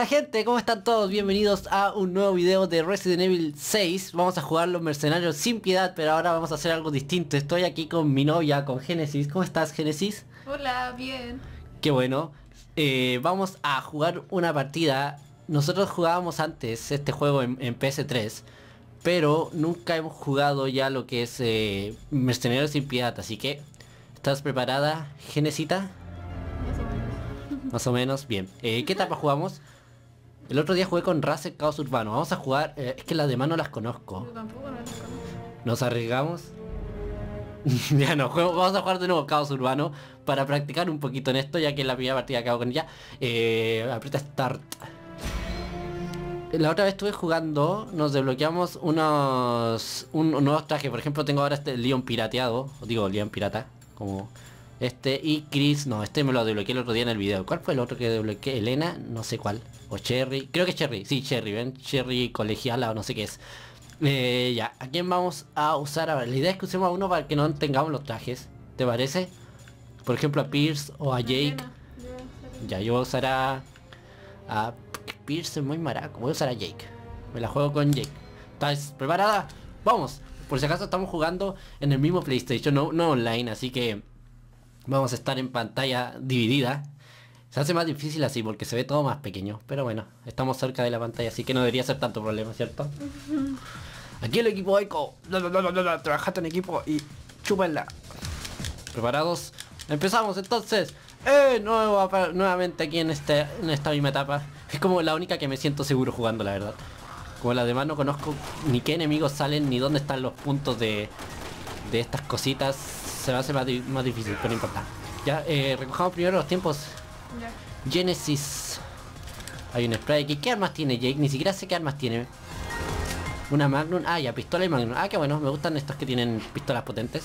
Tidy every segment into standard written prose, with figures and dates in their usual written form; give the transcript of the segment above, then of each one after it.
Hola gente, ¿cómo están todos? Bienvenidos a un nuevo video de Resident Evil 6. Vamos a jugar los mercenarios sin piedad, pero ahora vamos a hacer algo distinto. Estoy aquí con mi novia, con Génesis. ¿Cómo estás, Génesis? Hola, bien. Qué bueno. Vamos a jugar una partida. Nosotros jugábamos antes este juego en PS3, pero nunca hemos jugado ya lo que es mercenarios sin piedad. Así que, ¿estás preparada, Genesita? Más o menos. Más o menos, bien. ¿Qué etapa jugamos? El otro día jugué con Razer Caos Urbano. Vamos a jugar... es que las demás no las conozco. Yo tampoco no lo conozco. ¿Nos arriesgamos? Ya no, vamos a jugar de nuevo Caos Urbano para practicar un poquito en esto, ya que en la primera partida acabo con ella. Aprieta Start. La otra vez estuve jugando, nos desbloqueamos unos nuevos trajes. Por ejemplo, tengo ahora este Leon pirateado. O digo, Leon pirata. Como... este y Chris, no, este me lo desbloqueé el otro día en el video. ¿Cuál fue el otro que desbloqueé? Elena, no sé cuál. O Cherry, creo que es Cherry, sí, Cherry, ven, Cherry colegiala o no sé qué es. Ya, ¿a quién vamos a usar ahora? La idea es que usemos a uno para que no tengamos los trajes, ¿te parece? Por ejemplo a Pierce o a Jake. Ya, yo voy a usar a Pierce, es muy maraco, voy a usar a Jake. Me la juego con Jake. ¿Estás preparada? Vamos. Por si acaso estamos jugando en el mismo PlayStation, no online, así que vamos a estar en pantalla dividida. Se hace más difícil así porque se ve todo más pequeño. Pero bueno, estamos cerca de la pantalla, así que no debería ser tanto problema, ¿cierto? Aquí el equipo Echo. Trabajate en equipo y chúpenla. ¿Preparados? Empezamos entonces. Nuevamente aquí en esta misma etapa. Es como la única que me siento seguro jugando, la verdad. Como las demás no conozco ni qué enemigos salen, ni dónde están los puntos de estas cositas. Se me hace más difícil, pero no importa. Ya, recojamos primero los tiempos. Ya. Genesis. Hay un spray aquí. ¿Qué armas tiene Jake? Ni siquiera sé qué armas tiene. Una Magnum. Ah, ya, pistola y Magnum. Ah, qué bueno, me gustan estos que tienen pistolas potentes.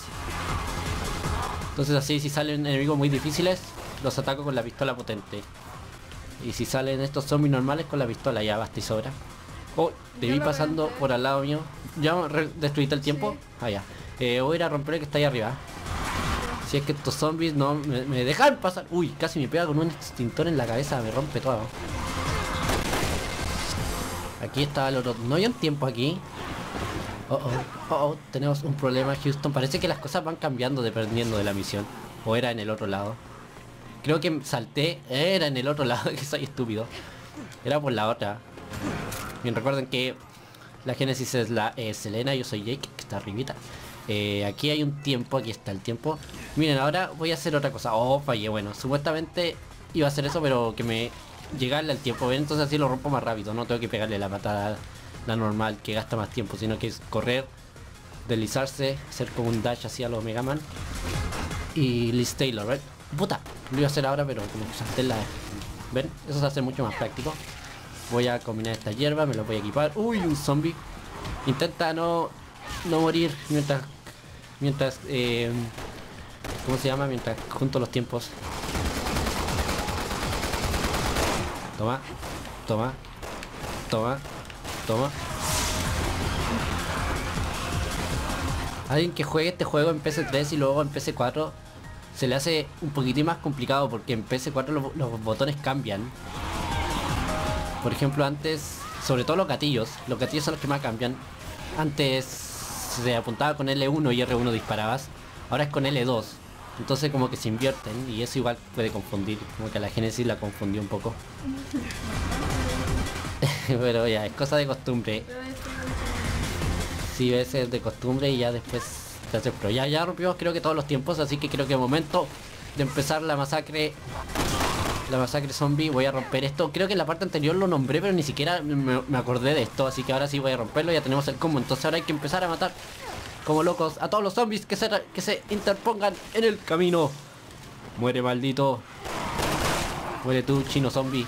Entonces así, si salen enemigos muy difíciles, los ataco con la pistola potente. Y si salen estos zombies normales, con la pistola, ya basta y sobra. Oh, te vi pasando por al lado mío. ¿Ya destruiste el tiempo? Sí. Ah, ya. Voy a ir a romper el que está ahí arriba. Si es que estos zombies no me dejan pasar. Uy, casi me pega con un extintor en la cabeza, me rompe todo. Aquí está el otro. No hay un tiempo aquí. Tenemos un problema, Houston. Parece que las cosas van cambiando dependiendo de la misión. O era en el otro lado. Creo que salté. Era en el otro lado, que soy estúpido. Era por la otra. Bien, recuerden que la Génesis es la Selena, yo soy Jake, que está arribita. Aquí hay un tiempo, aquí está el tiempo. Miren, ahora voy a hacer otra cosa. Oh, fallé, bueno, supuestamente iba a hacer eso, pero que me llegarle al tiempo. ¿Ven? Entonces así lo rompo más rápido, no tengo que pegarle la patada, la normal, que gasta más tiempo, sino que es correr, deslizarse, hacer como un dash así a los Mega Man. Y Liz Taylor, ¿ven? Puta, lo iba a hacer ahora, pero como que salté la... ¿Ven? Eso se hace mucho más práctico. Voy a combinar esta hierba, me lo voy a equipar. Uy, un zombie. Intenta no morir mientras ¿cómo se llama? Mientras junto los tiempos. Toma, toma, toma, toma. Alguien que juegue este juego en PS3 y luego en PS4 se le hace un poquitín más complicado, porque en PS4 los botones cambian. Por ejemplo, antes, sobre todo los gatillos son los que más cambian. Antes se apuntaba con L1 y R1 disparabas, ahora es con L2. Entonces como que se invierten y eso igual puede confundir, como que a la Genesis la confundió un poco. Pero ya, es cosa de costumbre. Sí, es de costumbre y ya después te hace pro. Ya rompimos creo que todos los tiempos, así que creo que es momento de empezar la masacre. La masacre zombie. Voy a romper esto. Creo que en la parte anterior lo nombré, pero ni siquiera me acordé de esto. Así que ahora sí voy a romperlo. Ya tenemos el combo. Entonces ahora hay que empezar a matar como locos a todos los zombies que se interpongan en el camino. Muere, maldito. Muere tú, chino zombie.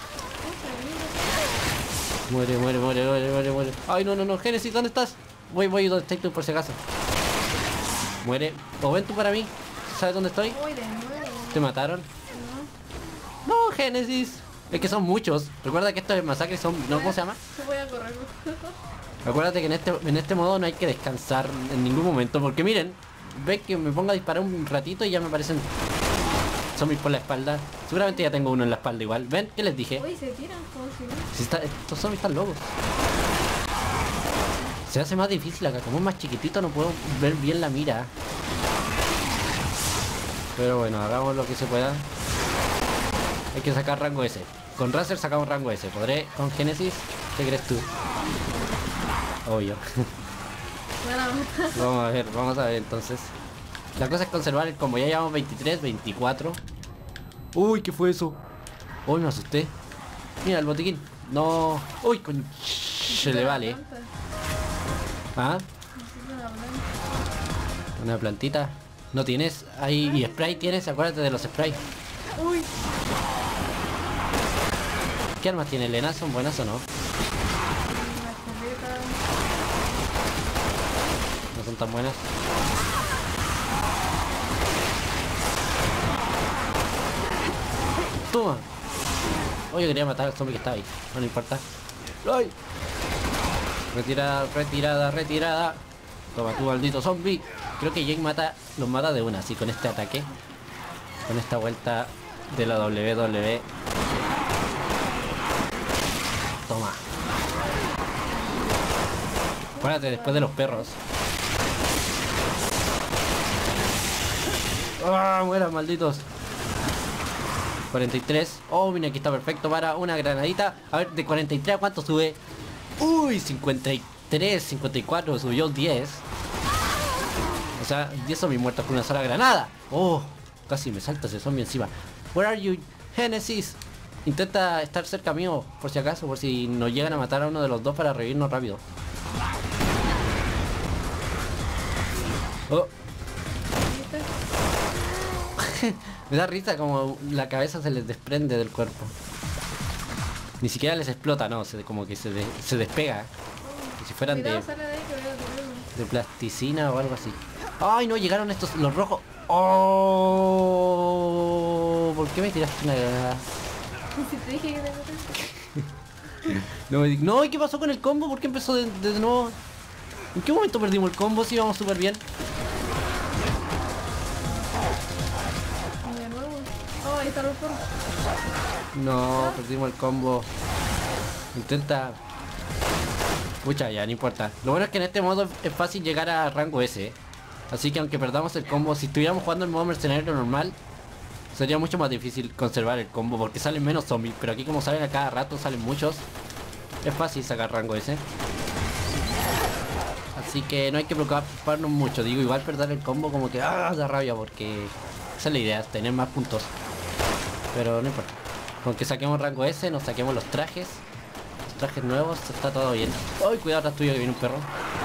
Muere. Ay, no. Genesis, ¿dónde estás? Voy donde estás tú por si acaso. Muere. ¿O ven tú para mí? ¿Sabes dónde estoy? Voy de nuevo. ¿Te mataron? No, Génesis. Es que son muchos. Recuerda que esto es masacre zombie. ¿No? ¿Cómo se llama? Voy a correr. Acuérdate que en este modo no hay que descansar en ningún momento. Porque miren, ve que me pongo a disparar un ratito y ya me aparecen zombies por la espalda. Seguramente ya tengo uno en la espalda igual. ¿Ven? ¿Qué les dije? Uy, se tiran como si no. Si estos zombies están locos. Se hace más difícil acá. Como es más chiquitito no puedo ver bien la mira. Pero bueno, hagamos lo que se pueda. Hay que sacar rango S. Con Razer sacamos rango S. ¿Podré con Genesis? ¿Qué crees tú? Obvio. Vamos a ver entonces. La cosa es conservar el combo. Ya llevamos 23, 24. Uy, ¿qué fue eso? Uy, me asusté. Mira el botiquín. No. Uy, con... Se le vale. ¿Ah? Una plantita. ¿No tienes? Ahí. ¿Y spray tienes? Acuérdate de los sprays. Uy. ¿Qué armas tiene Elena? ¿Son buenas o no? Una escopeta. No son tan buenas. Toma. Oye, quería matar al zombie que estaba ahí. No importa. ¡Ay! Retirada, retirada, retirada. Toma tu maldito zombie. Creo que Jake los mata de una, así con este ataque. Con esta vuelta de la WWE. Toma. Acuérdate después de los perros. ¡Ah! Mueran, malditos. 43. Oh, mira, aquí está perfecto para una granadita. A ver, de 43 a cuánto sube. Uy, 53, 54, subió 10. O sea, 10 zombies muertos con una sola granada. Oh, casi me salta ese zombie encima. Where are you, Genesis? Intenta estar cerca mío, por si acaso, por si nos llegan a matar a uno de los dos para revivirnos rápido. Oh. Me da risa como la cabeza se les desprende del cuerpo. Ni siquiera les explota, no, como que se despega. Como si fueran de plasticina o algo así. Ay, no, llegaron estos, los rojos. Oh, ¿por qué me tiraste una granada? Si te dije que te maté. No, ¿y qué pasó con el combo? ¿Por qué empezó de nuevo? ¿En qué momento perdimos el combo? Si íbamos súper bien. De nuevo. Oh, ahí está el perro. No, perdimos el combo. Intenta. Pucha, ya, no importa. Lo bueno es que en este modo es fácil llegar a rango S, ¿eh? Así que aunque perdamos el combo, si estuviéramos jugando en modo mercenario normal, sería mucho más difícil conservar el combo porque salen menos zombies. Pero aquí como salen a cada rato, salen muchos. Es fácil sacar rango S. Así que no hay que preocuparnos mucho. Digo, igual perder el combo como que da rabia porque esa es la idea, tener más puntos. Pero no importa. Con que saquemos rango S, nos saquemos los trajes. Los trajes nuevos, está todo bien. ¡Ay, cuidado atrás tuyo que viene un perro!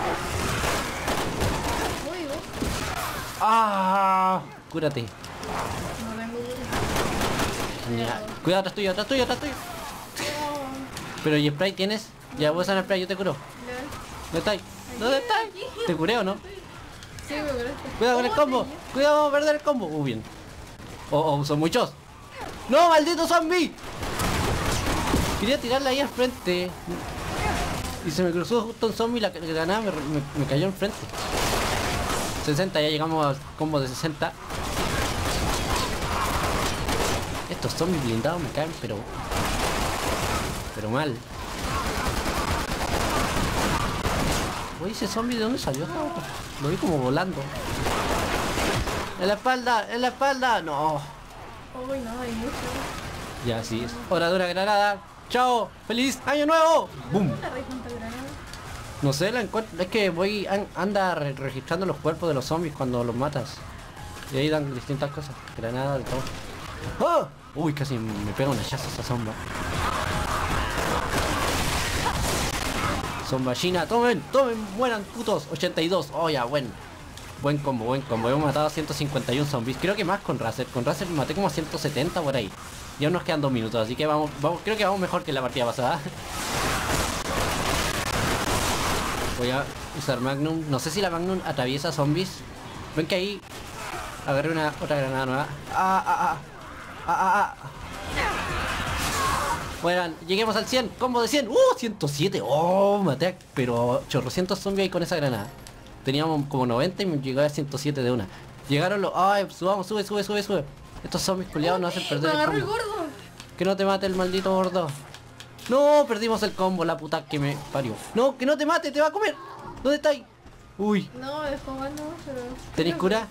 Uy, vos. ¡Ah! Cúrate. No tengo duro. Ya. Cuidado atrás tuyo, atrás tuyo, atrás tuyo. Pero ¿y spray tienes? Ya voy a usar el spray, yo te curo. ¿Dónde estáis? ¿Dónde estáis? ¿Te curé o no? Sí, me curaste. Cuidado con el combo. Cuidado, vamos a perder el combo. Bien. Oh, son muchos. ¡No, maldito zombie! Quería tirarla ahí al frente. Y se me cruzó justo un zombie y la granada me cayó enfrente. 60, ya llegamos al combo de 60. Estos zombies blindados me caen, pero mal. Oye, ese zombie, ¿de dónde salió? Lo vi como volando. ¡En la espalda! ¡En la espalda! ¡No! Uy, no, hay mucho. Ya, sí. Hora de una granada. ¡Chao! ¡Feliz año nuevo! ¡Bum! ¿Dónde agarré tanta granada? No sé, la encuentro. Es que anda registrando los cuerpos de los zombies cuando los matas. Y ahí dan distintas cosas. Granadas, de todo. ¡Oh! Uy, casi me pega un hachazo esa sombra. Zomballina, tomen, mueran putos. 82, oh ya, buen combo. Hemos matado a 151 zombies. Creo que más con Razer. Con Razer maté como a 170 por ahí. Y aún nos quedan 2 minutos, así que vamos, creo que vamos mejor que la partida pasada. Voy a usar Magnum. No sé si la Magnum atraviesa zombies. Ven que ahí agarré otra granada nueva. Bueno, lleguemos al 100, combo de 100. 107. Oh, maté pero chorrocientos zombies ahí con esa granada. Teníamos como 90 y me llegó a 107 de una. Llegaron los... Ay, subamos, sube. Estos zombies culiados nos hacen Me perder el agarró el combo. gordo. Que no te mate el maldito gordo. No, perdimos el combo, la puta que me parió. No, que no te mate, te va a comer. ¿Dónde estáis? Uy, No, me dejó mal, no, pero... ¿tenéis cura?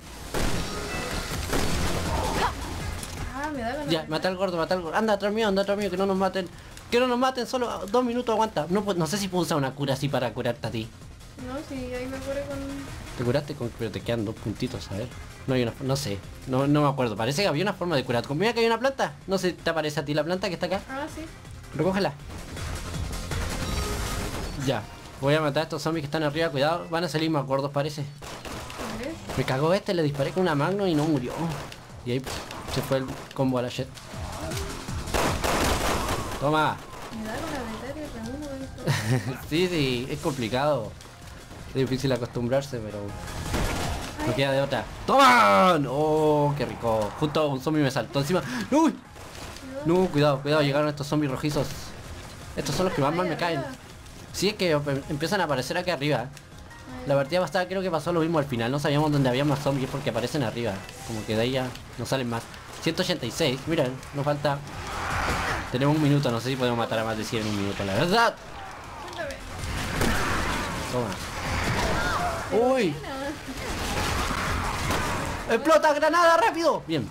Ah, me da ganas. Ya, mata al gordo, mata al gordo. Anda atrás mío, que no nos maten. Que no nos maten, solo 2 minutos, aguanta. No, no sé si puedo usar una cura así para curarte a ti. No, sí, ahí me curé con... Te curaste con... pero te quedan 2 puntitos, a ver. No hay una... no sé. No me acuerdo. Parece que había una forma de curar. Mira que hay una planta. No sé, ¿te aparece a ti la planta que está acá? Ah, sí. Recógela. Ya. Voy a matar a estos zombies que están arriba. Cuidado. Van a salir más gordos, parece. A ver. Me cagó este. Le disparé con una Magnum y no murió. Y ahí se fue el combo a la shit. Toma. Me da ganas de darle remuno esto. Sí. Es complicado. Es difícil acostumbrarse, pero... no queda de otra. ¡Toma! ¡Oh, qué rico! Justo un zombie me saltó encima. ¡Uy! No, cuidado, llegaron estos zombies rojizos. Estos son los que más mal me caen. Sí, es que empiezan a aparecer aquí arriba. La partida pasada creo que pasó lo mismo al final. No sabíamos dónde había más zombies porque aparecen arriba. Como que de ahí ya no salen más. 186, miren, nos falta... tenemos un minuto, no sé si podemos matar a más de 100 en un minuto, la verdad. Cuéntame. Toma. ¡Uy! ¡Explota granada, rápido! Bien.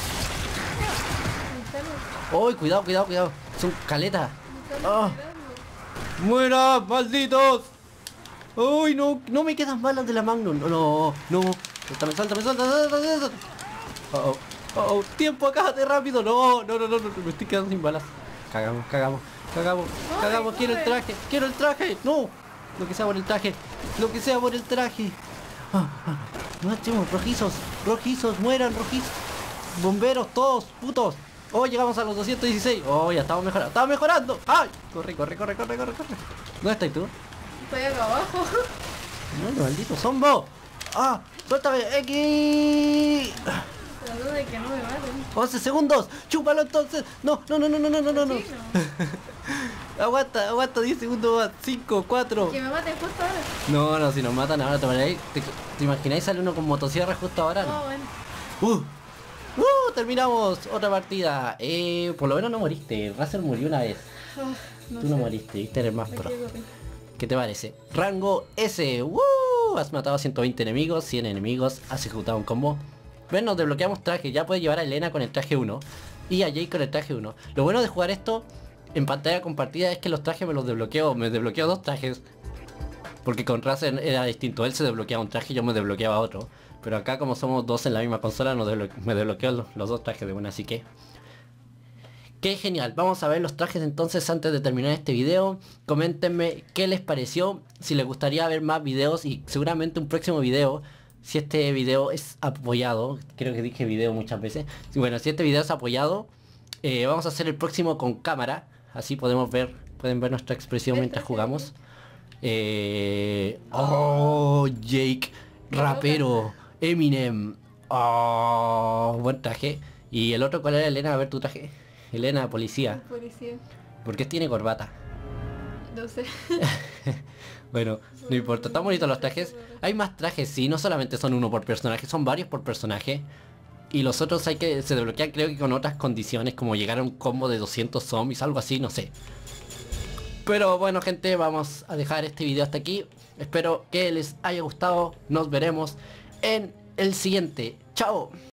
¡Uy, cuidado! Son caletas. ¡Oh! ¡Muera, malditos! ¡Uy, no me quedan balas de la Magnum! ¡No! Suéltame. Oh, tiempo, acábate rápido. No, me estoy quedando sin balas. Cagamos. Quiero el traje. No, lo que sea por el traje. Máximo, rojizos, mueran, rojizos. Bomberos, todos, putos. Oh, llegamos a los 216. Oh, ya estamos mejorando. ¡Ay! Corre. ¿Dónde estás tú? Estoy acá abajo. No, maldito zombo. ¡Ah! ¡Suéltame! ¡X! Tratando de que no me maten. 11 segundos. ¡Chúpalo entonces! No. Sí, no. Aguanta 10 segundos más. 5, 4. Que me maten justo ahora. No, si nos matan ahora ¿te imagináis sale uno con motosierra justo ahora? No, bueno. Terminamos otra partida. Por lo menos no moriste. Razer murió una vez. No Tú sé. no moriste, viste, eres más Me pro. equivoqué. ¿Qué te parece? Rango S. Has matado a 120 enemigos, 100 enemigos, has ejecutado un combo. Ven, nos desbloqueamos traje. Ya puedes llevar a Elena con el traje 1 y a Jake con el traje 1. Lo bueno de jugar esto en pantalla compartida es que los trajes me los desbloqueo. Me desbloqueo 2 trajes. Porque con Razer era distinto. Él se desbloqueaba un traje y yo me desbloqueaba otro. Pero acá como somos dos en la misma consola me desbloqueo los 2 trajes de una. Así que... qué genial. Vamos a ver los trajes entonces antes de terminar este video. Coméntenme qué les pareció. Si les gustaría ver más videos y seguramente un próximo video. Si este video es apoyado. Creo que dije video muchas veces. Bueno, si este video es apoyado. Vamos a hacer el próximo con cámara. Así pueden ver nuestra expresión mientras jugamos. Oh, Jake, rapero, Eminem. Oh, buen traje. Y el otro, ¿cuál era, Elena? A ver tu traje. Elena, policía. Policía. ¿Por qué tiene corbata? No sé. Bueno, no importa, están bonitos los trajes. Hay más trajes, sí, no solamente son uno por personaje, son varios por personaje. Y los otros se desbloquean creo que con otras condiciones, como llegar a un combo de 200 zombies, algo así, no sé. Pero bueno, gente, vamos a dejar este video hasta aquí. Espero que les haya gustado. Nos veremos en el siguiente. ¡Chao!